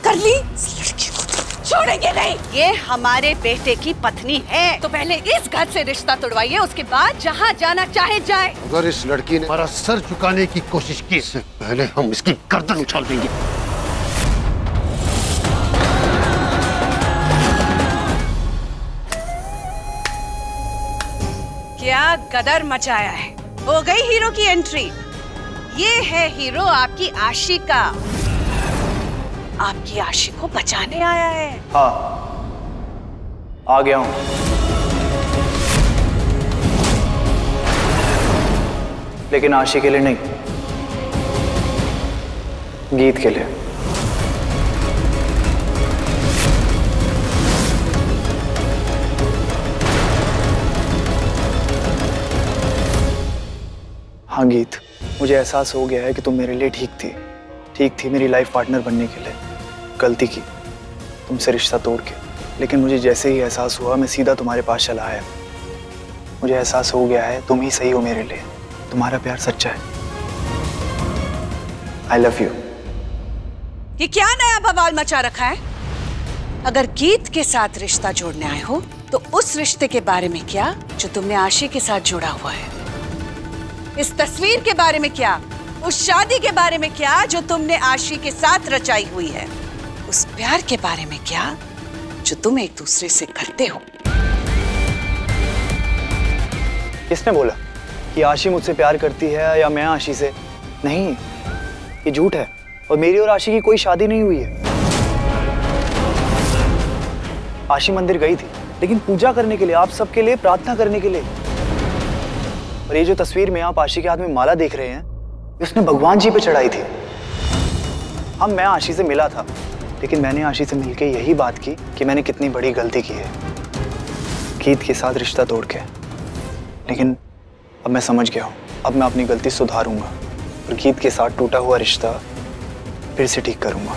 कर ली? इस लड़की को छोड़ेंगे नहीं। ये हमारे बेटे की पत्नी है, तो पहले इस घर से रिश्ता तोड़वाइए, उसके बाद जहाँ जाना चाहे जाए। अगर इस लड़की ने हमारा सर झुकाने की कोशिश की, इससे पहले हम इसकी गर्दन उछाल देंगे। क्या गदर मचाया है। हो गई हीरो की एंट्री। ये है हीरो आपकी आशिका। आपकी आशिक को बचाने आया है। हाँ, आ गया हूं। लेकिन आशी के लिए नहीं, गीत के लिए। हाँ गीत, मुझे एहसास हो गया है कि तुम मेरे लिए ठीक थी मेरी लाइफ पार्टनर बनने के लिए। गलती की तुमसे रिश्ता तोड़ के, लेकिन मुझे जैसे ही एहसास हुआ मैं सीधा तुम्हारे पास चला आया। मुझे एहसास हो गया है तुम ही सही हो मेरे लिए, तुम्हारा प्यार सच्चा है। I love you. ये क्या नया बवाल मचा रखा है? अगर गीत के साथ रिश्ता जोड़ने आए हो तो उस रिश्ते के बारे में क्या जो तुमने आशी के साथ जोड़ा हुआ है? इस तस्वीर के बारे में क्या? उस शादी के बारे में क्या जो तुमने आशी के साथ रचाई हुई है? उस प्यार के बारे में क्या जो तुम एक दूसरे से करते हो? किसने बोला कि आशी मुझसे प्यार करती है या मैं आशी से? नहीं, ये झूठ है। और मेरी और आशी की कोई शादी नहीं हुई है। आशी मंदिर गई थी, लेकिन पूजा करने के लिए, आप सबके लिए प्रार्थना करने के लिए। और ये जो तस्वीर में आप आशी के हाथ में माला देख रहे हैं, उसने भगवान जी पे चढ़ाई थी। मैं आशी से मिला था, लेकिन मैंने आशी से मिलके यही बात की कि मैंने कितनी बड़ी गलती की है गीत के साथ रिश्ता तोड़ के। लेकिन अब मैं समझ गया हूँ, अब मैं अपनी गलती सुधारूंगा और गीत के साथ टूटा हुआ रिश्ता फिर से ठीक करूंगा।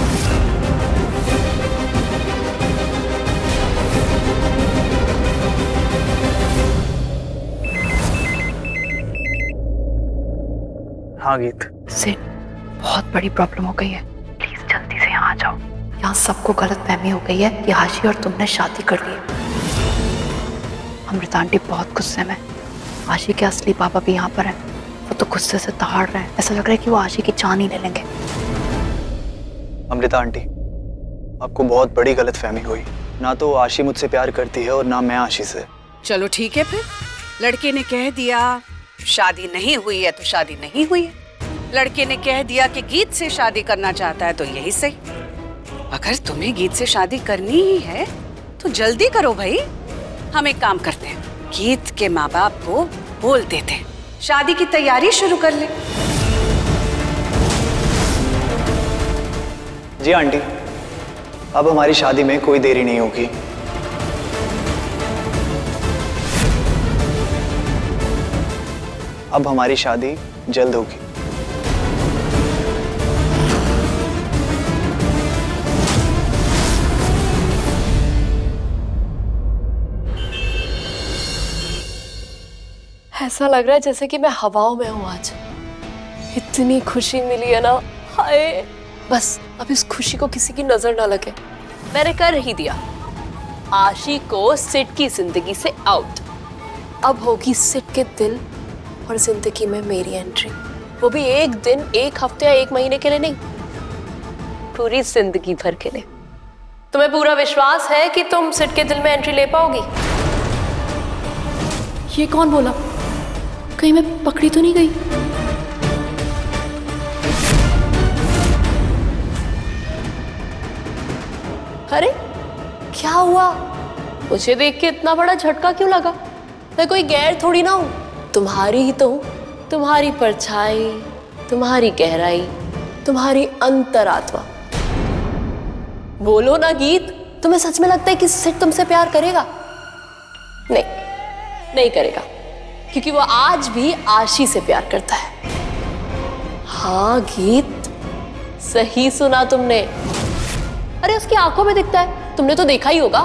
हाँ गीत। सिड, बहुत बड़ी प्रॉब्लम हो गई है, प्लीज जल्दी से यहाँ आ जाओ। यहाँ सबको गलतफहमी हो गई है कि आशी और तुमने शादी कर ली है। अमृता आंटी बहुत गुस्से में। आशी के असली पापा भी यहाँ पर हैं। वो तो गुस्से से दहाड़ रहे हैं। ऐसा लग रहा है कि वो आशी की जान ही ले लेंगे। अमृता आंटी, आपको बहुत बड़ी गलतफहमी हुई। ना तो आशी मुझसे प्यार करती है और ना मैं आशी से। चलो ठीक है, फिर लड़के ने कह दिया शादी नहीं हुई है तो शादी नहीं हुई है। लड़के ने कह दिया कि गीत से शादी करना चाहता है तो यही सही। अगर तुम्हें गीत से शादी करनी ही है तो जल्दी करो भाई। हम एक काम करते हैं, गीत के माँ बाप को बोल देते हैं, शादी की तैयारी शुरू कर ले। जी आंटी, अब हमारी शादी में कोई देरी नहीं होगी। अब हमारी शादी जल्द होगी। ऐसा लग रहा है जैसे कि मैं हवाओं में हूं आज। इतनी खुशी मिली है ना, हाय। बस अब इस खुशी को किसी की नजर ना लगे। मैंने कर ही दिया, आशी को सिड की जिंदगी से आउट। अब होगी सिड के दिल और जिंदगी में मेरी एंट्री। वो भी एक दिन, एक हफ्ते या एक महीने के लिए नहीं, पूरी जिंदगी भर के लिए। तुम्हें पूरा विश्वास है कि तुम सिड के दिल में एंट्री ले पाओगी? ये कौन बोला? कहीं मैं पकड़ी तो नहीं गई? अरे क्या हुआ? मुझे देख के इतना बड़ा झटका क्यों लगा? मैं कोई गैर थोड़ी ना हूं, तुम्हारी ही तो हूं। तुम्हारी परछाई, तुम्हारी गहराई, तुम्हारी अंतरात्मा। बोलो ना गीत, तुम्हें सच में लगता है कि सिड तुमसे प्यार करेगा? नहीं, नहीं करेगा, क्योंकि वो आज भी आशी से प्यार करता है। हाँ गीत, सही सुना तुमने। अरे उसकी आंखों में दिखता है, तुमने तो देखा ही होगा।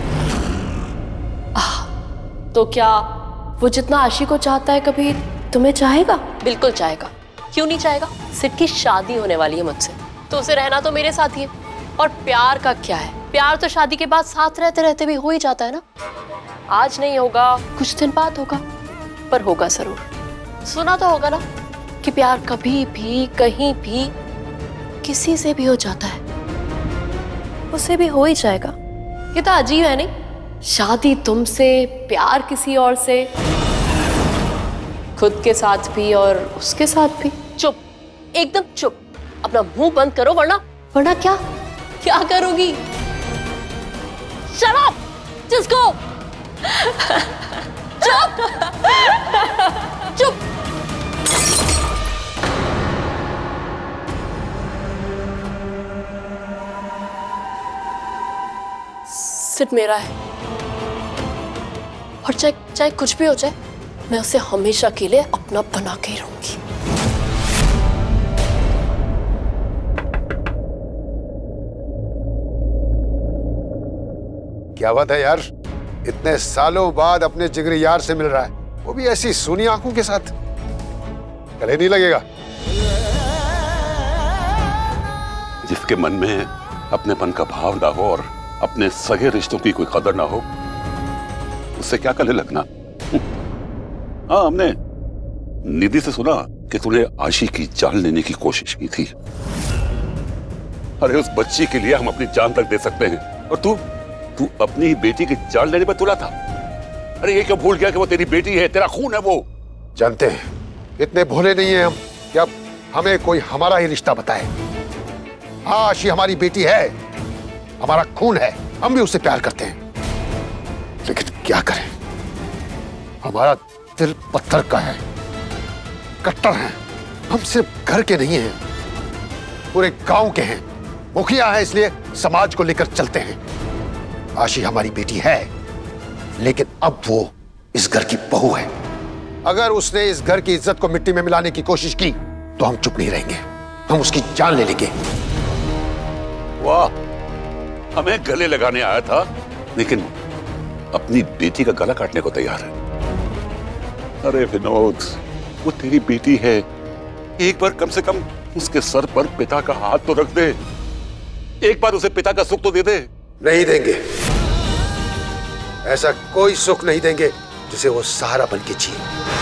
तो क्या वो जितना आशी को चाहता है कभी तुम्हें चाहेगा? बिल्कुल चाहेगा। क्यों नहीं चाहेगा? सिड की शादी होने वाली है मुझसे, तो उसे रहना तो मेरे साथ ही है। और प्यार का क्या है, प्यार तो शादी के बाद साथ रहते रहते भी हो ही जाता है ना। आज नहीं होगा, कुछ दिन बाद होगा, पर होगा जरूर। सुना तो होगा ना कि प्यार कभी भी कहीं भी किसी से भी हो जाता है, उसे भी हो ही जाएगा। ये तो अजीब है नहीं, शादी तुमसे, प्यार किसी और से, खुद के साथ भी और उसके साथ भी। चुप, एकदम चुप, अपना मुंह बंद करो, वरना क्या क्या करोगी? Shut up, just go. चुप चुप। सिर्फ मेरा है, और चाहे कुछ भी हो जाए, मैं उसे हमेशा के लिए अपना बना के ही रहूंगी। क्या बात है यार, इतने सालों बाद अपने जिगरी यार से मिल रहा है, वो भी ऐसी सूनी आंखों के साथ। गले नहीं लगेगा? जिसके मन में अपनेपन का भाव ना हो और अपने सगे रिश्तों की कोई कदर ना हो, उससे क्या गले लगना। हाँ, हमने निधि से सुना कि तूने आशी की जान लेने की कोशिश की थी। अरे उस बच्ची के लिए हम अपनी जान तक दे सकते हैं, और तू अपनी बेटी की जान लेने पर तुला था। अरे ये क्यों भूल गया कि वो तेरी बेटी है, तेरा खून है वो। जानते हैं, इतने भोले नहीं हैं हम कि अब हमें कोई हमारा ही रिश्ता बताए। हाँ, आशी हमारी बेटी है, हमारा खून है, हम भी उससे प्यार करते हैं, लेकिन क्या करें, हमारा दिल पत्थर का है, कट्टर है। हम सिर्फ घर के नहीं हैं, पूरे गांव के हैं, मुखिया है, इसलिए समाज को लेकर चलते हैं। आशी हमारी बेटी है, लेकिन अब वो इस घर की बहू है। अगर उसने इस घर की इज्जत को मिट्टी में मिलाने की कोशिश की तो हम चुप नहीं रहेंगे, हम उसकी जान ले लेंगे। वाह, हमें गले लगाने आया था, लेकिन अपनी बेटी का गला काटने को तैयार है। अरे विनोद, वो तेरी बेटी है, एक बार कम से कम उसके सर पर पिता का हाथ तो रख दे, एक बार उसे पिता का सुख तो दे दे। नहीं देंगे, ऐसा कोई सुख नहीं देंगे जिसे वो सहारा बन के जिए।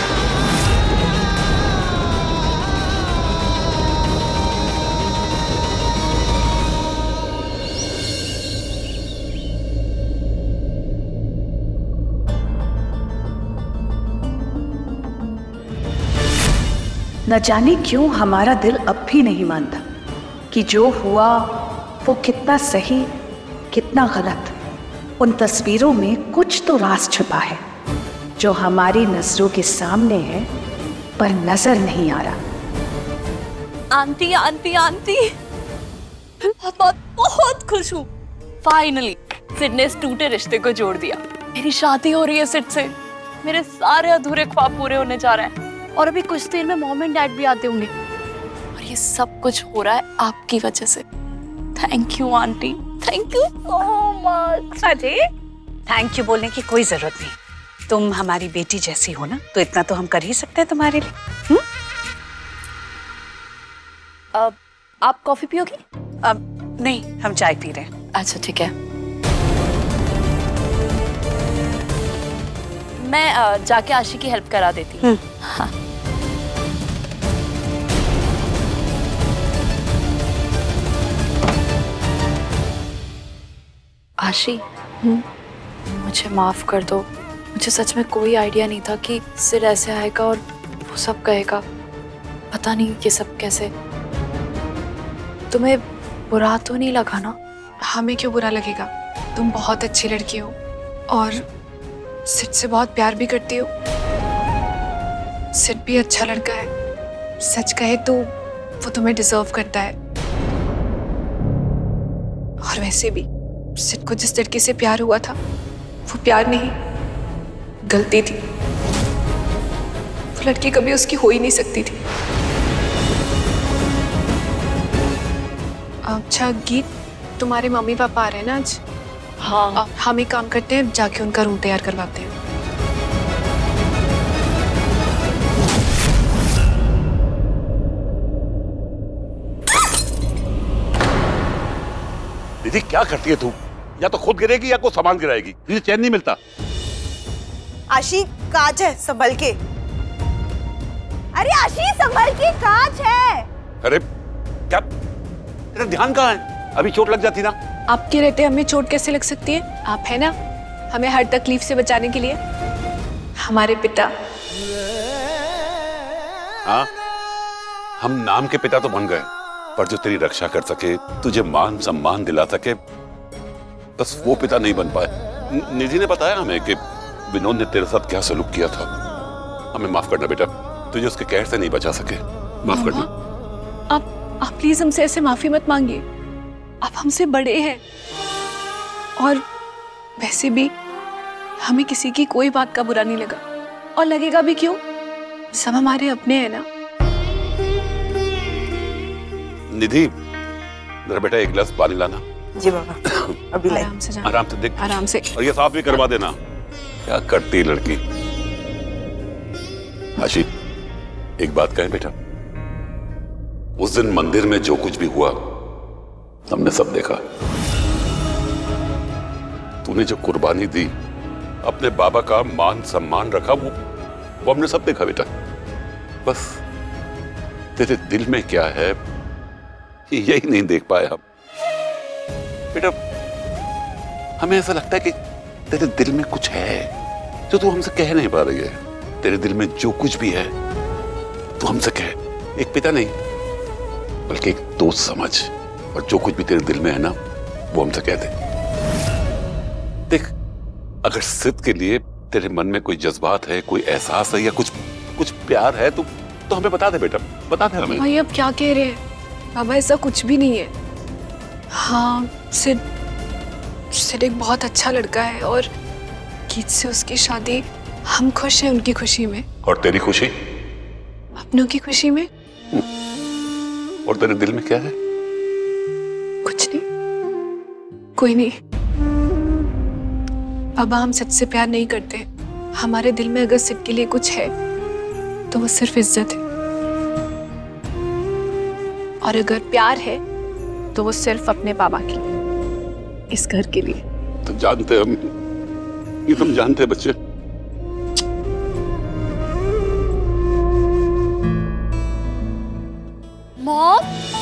न जाने क्यों हमारा दिल अब भी नहीं मानता कि जो हुआ वो कितना सही कितना गलत। उन तस्वीरों में कुछ तो राज छुपा है जो हमारी नजरों के सामने है पर नजर नहीं आ रहा। आंटी आंटी आंटी, बहुत खुश हूँ, फाइनली सिड ने इस टूटे रिश्ते को जोड़ दिया। मेरी शादी हो रही है सिड से, मेरे सारे अधूरे ख्वाब पूरे होने जा रहे हैं, और अभी कुछ देर में मॉम एंड डैड भी आते होंगे, और ये सब कुछ हो रहा है आपकी वजह से। Thank you aunty, thank you so much. अरे थैंक यू बोलने की कोई जरूरत नहीं, तुम हमारी बेटी जैसी हो ना, तो इतना तो हम कर ही सकते हैं तुम्हारे लिए। आप कॉफी पियोगी? अब नहीं, हम चाय पी रहे हैं। अच्छा ठीक है, मैं जाके आशी की हेल्प करा देती हूँ। हाँ। आशी, मुझे माफ कर दो, मुझे सच में कोई आइडिया नहीं था कि सिर ऐसे आएगा और वो सब कहेगा। पता नहीं ये सब कैसे। तुम्हें बुरा तो नहीं लगा ना? हमें क्यों बुरा लगेगा, तुम बहुत अच्छी लड़की हो और सिड से बहुत प्यार भी करती हो। सिड भी अच्छा लड़का है, सच कहे तो वो तुम्हें डिजर्व करता है। और वैसे भी सिड को जिस लड़की से प्यार हुआ था वो प्यार नहीं, गलती थी। वो लड़की कभी उसकी हो ही नहीं सकती थी। अच्छा गीत, तुम्हारे मम्मी पापा आ रहे हैं ना आज? हाँ, हम एक काम करते हैं, जाके उनका रूम तैयार करवाते हैं। निधि क्या करती है तू? या तो खुद गिरेगी या कोई सामान गिराएगी, तुझे चैन नहीं मिलता। आशी कांच है, संभल के। अरे आशी संभल के, कांच है। अरे क्या तेरा ध्यान कहाँ है? अभी चोट लग जाती ना। आपके रहते हमें चोट कैसे लग सकती है? आप है ना हमें हर तकलीफ से बचाने के लिए, हमारे पिता। हाँ, हम नाम के पिता तो बन गए, पर जो तेरी रक्षा कर सके, तुझे मान सम्मान दिला सके, बस वो पिता नहीं बन पाए। निधि ने बताया हमें कि विनोद ने तेरे साथ क्या सलूक किया था। हमें माफ करना बेटा, तुझे उसके कहर से नहीं बचा सके, माफ करना। आप प्लीज हमसे ऐसे माफी मत मांगिए, आप हमसे बड़े हैं और वैसे भी हमें किसी की कोई बात का बुरा नहीं लगा, और लगेगा भी क्यों, सब हमारे अपने हैं ना। निधि, मेरा बेटा एक गिलास पानी लाना। जी बाबा, अभी लाई। आराम से जाना, आराम से देख, आराम से। और ये साफ भी करवा देना। क्या करती लड़की। आशी, एक बात कहें बेटा, उस दिन मंदिर में जो कुछ भी हुआ हमने सब देखा। तूने जो कुर्बानी दी, अपने बाबा का मान सम्मान रखा, वो हमने सब देखा बेटा। बस तेरे दिल में क्या है यही नहीं देख पाए हम बेटा। हमें ऐसा लगता है कि तेरे दिल में कुछ है जो तू हमसे कह नहीं पा रही है। तेरे दिल में जो कुछ भी है तू हमसे कह, एक पिता नहीं बल्कि एक दोस्त समझ, और जो कुछ भी तेरे दिल में है ना वो हमसे कह दे। देख, अगर सिद्ध के लिए तेरे मन में कोई जज्बात है, कोई एहसास है या कुछ प्यार है तो हमें बता दे बेटा, बता दे हमें। भाई अब क्या कह रहे हैं बाबा, ऐसा कुछ भी नहीं है। हाँ, सिद्ध एक बहुत अच्छा लड़का है और गीत से उसकी शादी, हम खुश हैं उनकी खुशी में। और तेरी खुशी? अपनों की खुशी में। और तेरे दिल में क्या है? कुछ नहीं, कोई नहीं बाबा, हम सिद्ध से प्यार नहीं करते। हमारे दिल में अगर सिद्ध के लिए कुछ है तो वो सिर्फ इज्जत है, और अगर प्यार है तो वो सिर्फ अपने बाबा की, इस घर के लिए। तुम जानते, हम ये तुम जानते बच्चे। मॉम,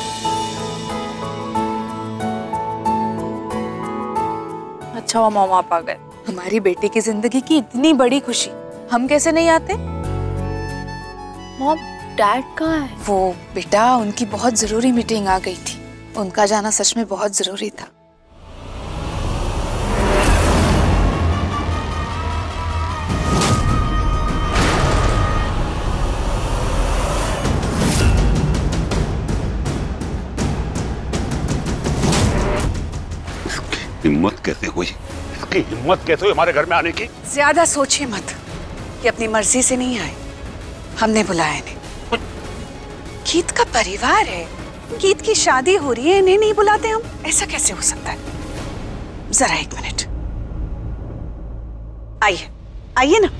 अच्छा हुआ मॉम आप आ गए। हमारी बेटी की जिंदगी की इतनी बड़ी खुशी, हम कैसे नहीं आते? मॉम, डैड कहाँ है? वो बेटा, उनकी बहुत जरूरी मीटिंग आ गई थी, उनका जाना सच में बहुत जरूरी था। हिम्मत कैसे हुई, इसकी हिम्मत कैसे हुई हमारे घर में आने की? ज्यादा सोचिए मत कि अपनी मर्जी से नहीं आए, हमने बुलाया इन्हें। गीत का परिवार है, गीत की शादी हो रही है, इन्हें नहीं बुलाते हम? ऐसा कैसे हो सकता है? जरा एक मिनट, आइए आइए ना।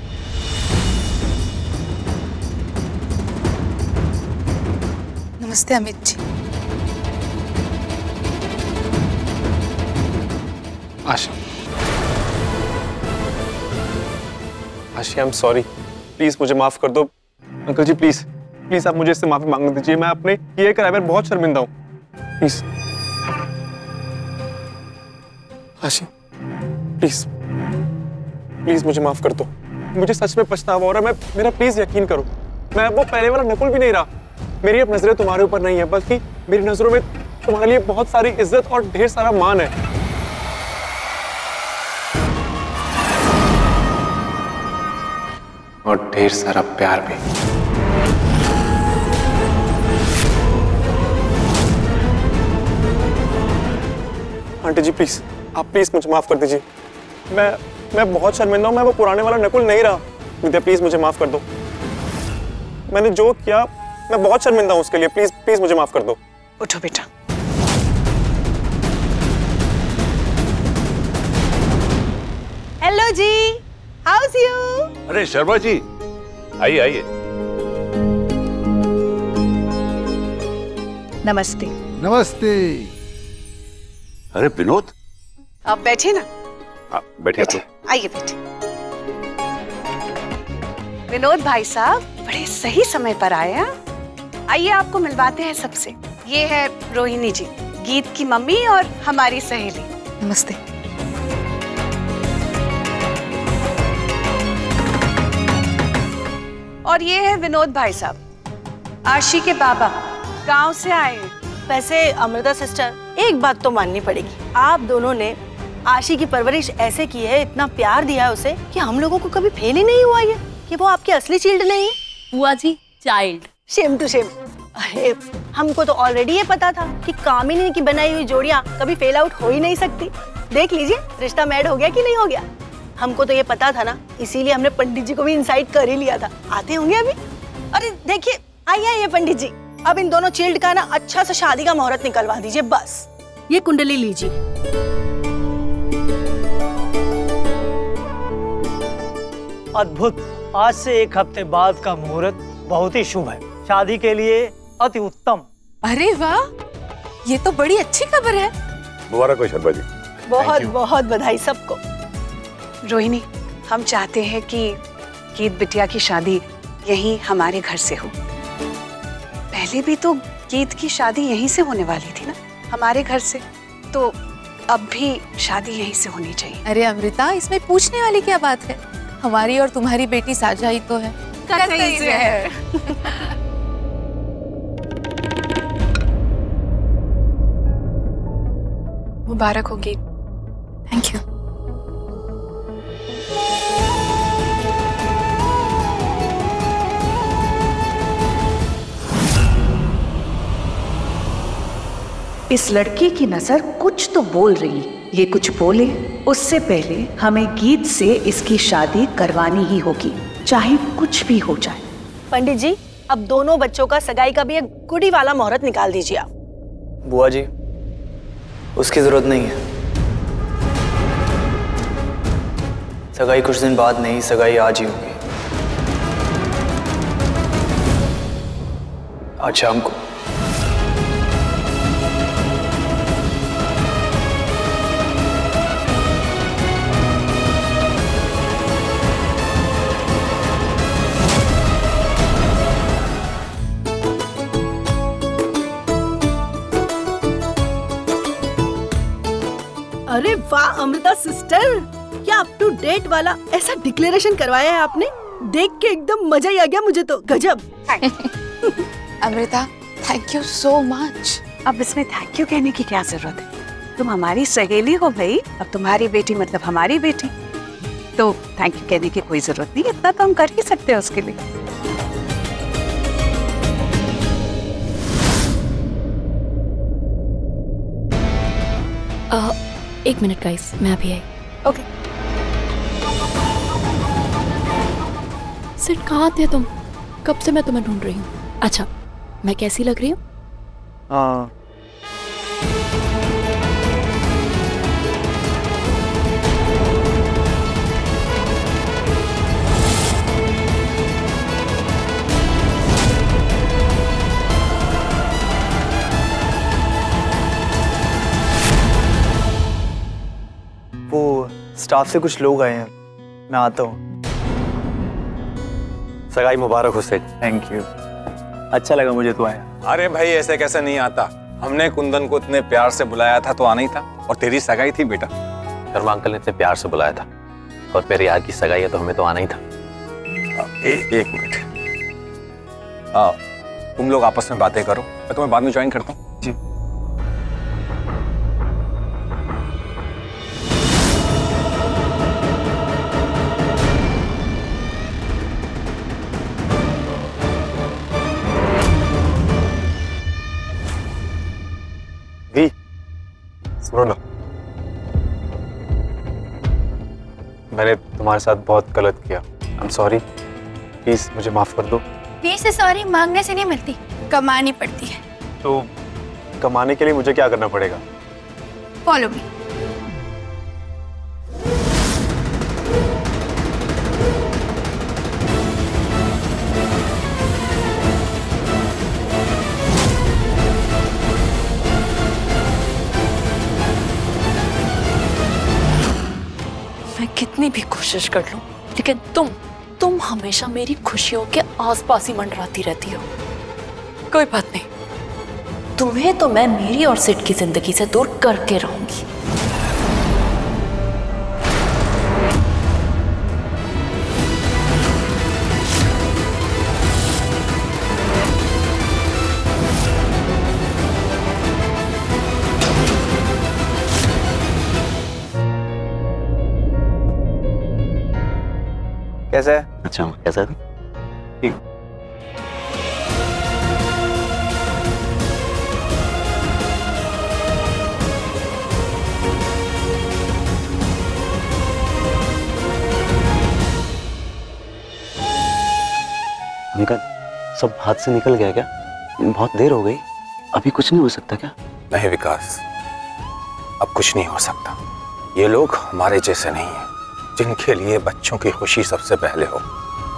नमस्ते अमित जी। आशा, आशी, आई एम सॉरी, प्लीज मुझे माफ कर दो। अंकल जी प्लीज प्लीज आप मुझे इससे माफी मांग दीजिए, मैं अपने ये कराए पर बहुत शर्मिंदा हूँ, प्लीज। आशी प्लीज प्लीज मुझे माफ कर दो, मुझे सच में पछतावा हो रहा है। मेरा प्लीज यकीन करो, मैं वो पहले वाला नकुल भी नहीं रहा। मेरी अब नजरें तुम्हारे ऊपर नहीं है, बल्कि मेरी नजरों में तुम्हारे लिए बहुत सारी इज्जत और ढेर सारा मान है। और ढेर सारा प्यार भी। आंटी जी प्लीज, आप प्लीज मुझे माफ कर दीजिए, मैं बहुत शर्मिंदा हूं, मैं वो पुराने वाला नकुल नहीं रहा। विद्या प्लीज मुझे माफ कर दो, मैंने जो किया मैं बहुत शर्मिंदा हूं उसके लिए, प्लीज प्लीज मुझे माफ कर दो। उठो बेटा। हेलो जी, हाउस यू? अरे शर्मा जी, आइए आइए। नमस्ते। नमस्ते। अरे विनोद, आप बैठे ना। बैठे आप लोग। आइए बैठे। विनोद भाई साहब बड़े सही समय पर आए हैं। आइए आपको मिलवाते हैं सबसे। ये है रोहिणी जी, गीत की मम्मी और हमारी सहेली। नमस्ते। और ये है विनोद भाई साहब, आशी के बाबा, गांव से आए हैं। वैसे अमृता सिस्टर, एक बात तो माननी पड़ेगी, आप दोनों ने आशी की परवरिश ऐसे की है, इतना प्यार दिया है उसे कि हम लोगों को कभी फेल ही नहीं हुआ ये कि वो आपकी असली चाइल्ड नहीं है। बुआ जी, चाइल्ड। Shame to shame. अरे हमको तो ऑलरेडी ये पता था कि कामिनी की बनाई हुई जोड़ियां कभी फेल आउट हो ही नहीं सकती। देख लीजिए रिश्ता मैड हो गया कि नहीं हो गया। हमको तो ये पता था ना, इसीलिए हमने पंडित जी को भी इंसाइट कर ही लिया था। आते होंगे अभी। अरे देखिए, आइए पंडित जी, अब इन दोनों चिल्ड का ना अच्छा सा शादी का मुहूर्त निकलवा दीजिए। बस ये कुंडली लीजिए। अद्भुत। आज से 1 हफ्ते बाद का मुहूर्त बहुत ही शुभ है, शादी के लिए अति उत्तम। अरे वाह, ये तो बड़ी अच्छी खबर है। मुबारक हो शर्मा जी। बहुत बहुत बधाई सबको। रोहिणी, हम चाहते हैं कि गीत बिटिया की शादी यहीं हमारे घर से हो। पहले भी तो गीत की शादी यहीं से होने वाली थी ना, हमारे घर से, तो अब भी शादी यहीं से होनी चाहिए। अरे अमृता, इसमें पूछने वाली क्या बात है? हमारी और तुम्हारी बेटी साझा ही तो है। कतई से है। मुबारक हो गीत। Thank you. इस लड़की की नजर कुछ तो बोल रही, ये कुछ बोले उससे पहले हमें गीत से इसकी शादी करवानी ही होगी, चाहे कुछ भी हो जाए। पंडित जी, अब दोनों बच्चों का सगाई का भी एक गुडी वाला मुहूर्त निकाल दीजिए आप। बुआ जी, उसकी जरूरत नहीं है। सगाई कुछ दिन बाद नहीं, सगाई आज ही होगी, आज शाम को। अरे वाह अमृता सिस्टर, क्या अप टू डेट वाला ऐसा डिक्लेरेशन करवाया है आपने। देख के एकदम मजा ही आ गया मुझे तो। गजब। Amrita, thank you so much. अब इसमें थैंक यू कहने की क्या जरूरत है? तुम हमारी सहेली हो भाई, अब तुम्हारी बेटी मतलब हमारी बेटी, तो थैंक यू कहने की कोई जरूरत नहीं। इतना तो हम कर ही सकते हैं उसके लिए। एक मिनट गाइस, मैं अभी आई। ओके। सिट, कहाँ थे तुम? कब से मैं तुम्हें ढूंढ रही हूँ। अच्छा, मैं कैसी लग रही हूँ? हाँ, वो स्टाफ से कुछ लोग आए हैं, मैं आता हूँ। सगाई मुबारक हो सेठ। थैंक यू, अच्छा लगा मुझे तो आया। अरे भाई, ऐसे कैसे नहीं आता? हमने कुंदन को इतने प्यार से बुलाया था तो आना ही था, और तेरी सगाई थी बेटा। शर्मा अंकल ने इतने प्यार से बुलाया था, और मेरे यार की सगाई है तो हमें तो आना ही था। एक मिनट, तुम लोग आपस में बातें करो, मैं तुम्हें बाद में ज्वाइन करता हूँ। जी। सुनो ना, मैंने तुम्हारे साथ बहुत गलत किया। आई एम सॉरी, प्लीज मुझे माफ कर दो। वी से सॉरी मांगने से नहीं मिलती, कमानी पड़ती है। तो कमाने के लिए मुझे क्या करना पड़ेगा? Follow me. भी कोशिश कर लूं, लेकिन तुम हमेशा मेरी खुशियों के आसपास ही मंडराती रहती हो। कोई बात नहीं, तुम्हें तो मैं मेरी और सिड की जिंदगी से दूर करके रहूंगी। कैसा है? अच्छा, कैसा है? ठीक। अंकल, सब हाथ से निकल गया क्या? बहुत देर हो गई, अभी कुछ नहीं हो सकता क्या? नहीं विकास, अब कुछ नहीं हो सकता। ये लोग हमारे जैसे नहीं हैं, जिनके लिए बच्चों की खुशी सबसे पहले हो।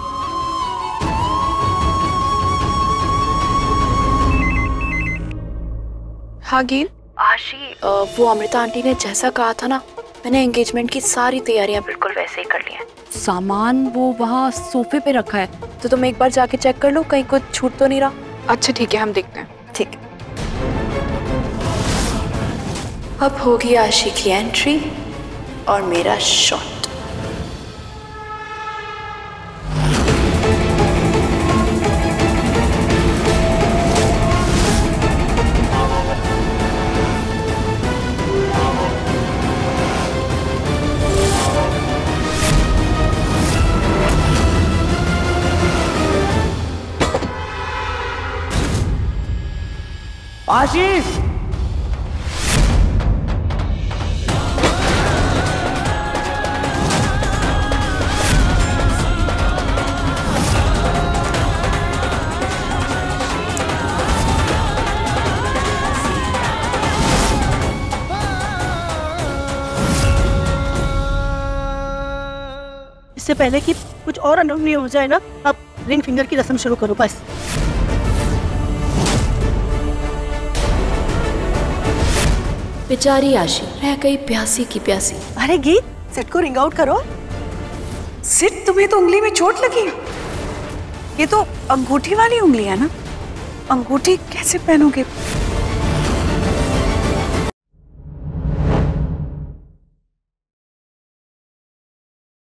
हाँ गिल, आशी, वो अमृता आंटी ने जैसा कहा था ना, मैंने एंगेजमेंट की सारी तैयारियां बिल्कुल वैसे ही कर ली हैं। सामान वो वहाँ सोफे पे रखा है, तो तुम एक बार जाके चेक कर लो, कहीं कुछ छूट तो नहीं रहा। अच्छा ठीक है, हम देखते हैं। ठीक है। अब होगी आशी की एंट्री और मेरा शॉट। आशीष, इससे पहले कि कुछ और अनहोनी हो जाए ना, अब रिंग फिंगर की रस्म शुरू करो बस। बेचारी आशी रह गई प्यासी की प्यासी। अरे गीत, सिड को रिंग आउट करो। सिड, तुम्हें तो उंगली में चोट लगी। ये तो अंगूठी वाली उंगली है ना, अंगूठी कैसे पहनोगे?